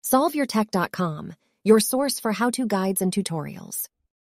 SolveYourTech.com, your source for how-to guides and tutorials.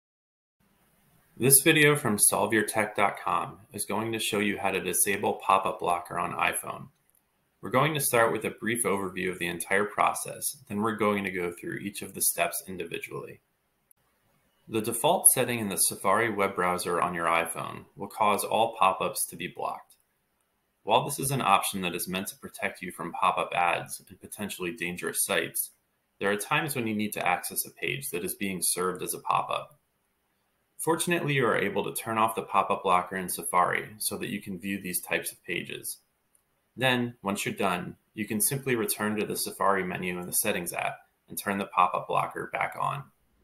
This video from SolveYourTech.com is going to show you how to disable pop-up blocker on iPhone. We're going to start with a brief overview of the entire process, then we're going to go through each of the steps individually. The default setting in the Safari web browser on your iPhone will cause all pop-ups to be blocked. While this is an option that is meant to protect you from pop-up ads and potentially dangerous sites, there are times when you need to access a page that is being served as a pop-up. Fortunately, you are able to turn off the pop-up blocker in Safari so that you can view these types of pages. Then, once you're done, you can simply return to the Safari menu in the Settings app and turn the pop-up blocker back on.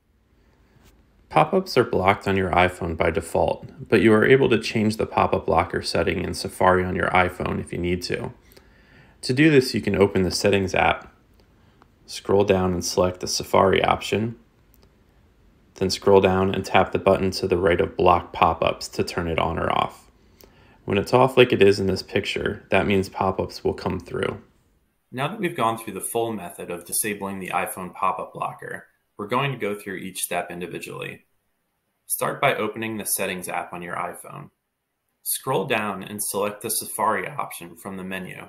Pop-ups are blocked on your iPhone by default, but you are able to change the pop-up blocker setting in Safari on your iPhone if you need to. To do this, you can open the Settings app, scroll down and select the Safari option, then scroll down and tap the button to the right of Block Pop-ups to turn it on or off. When it's off like it is in this picture, that means pop-ups will come through. Now that we've gone through the full method of disabling the iPhone pop-up blocker, we're going to go through each step individually. Start by opening the Settings app on your iPhone. Scroll down and select the Safari option from the menu.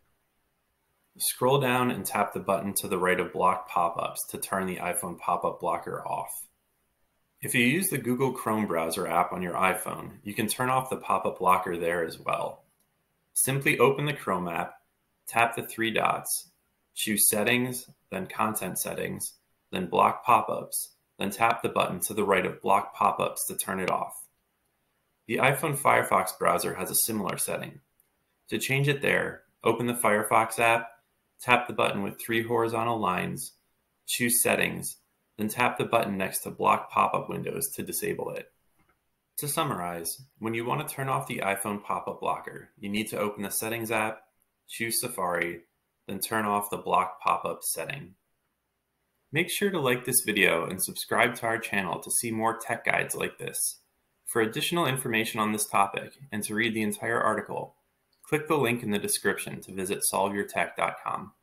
Scroll down and tap the button to the right of Block Pop-ups to turn the iPhone pop-up blocker off. If you use the Google Chrome browser app on your iPhone, you can turn off the pop-up blocker there as well. Simply open the Chrome app, tap the three dots, choose Settings, then Content Settings, then Block Pop-ups, then tap the button to the right of Block Pop-ups to turn it off. The iPhone Firefox browser has a similar setting. To change it there, open the Firefox app, tap the button with three horizontal lines, choose Settings, then tap the button next to Block Pop-up windows to disable it. To summarize, when you want to turn off the iPhone pop-up blocker, you need to open the Settings app, choose Safari, then turn off the Block Pop-up setting. Make sure to like this video and subscribe to our channel to see more tech guides like this. For additional information on this topic and to read the entire article, click the link in the description to visit SolveYourTech.com.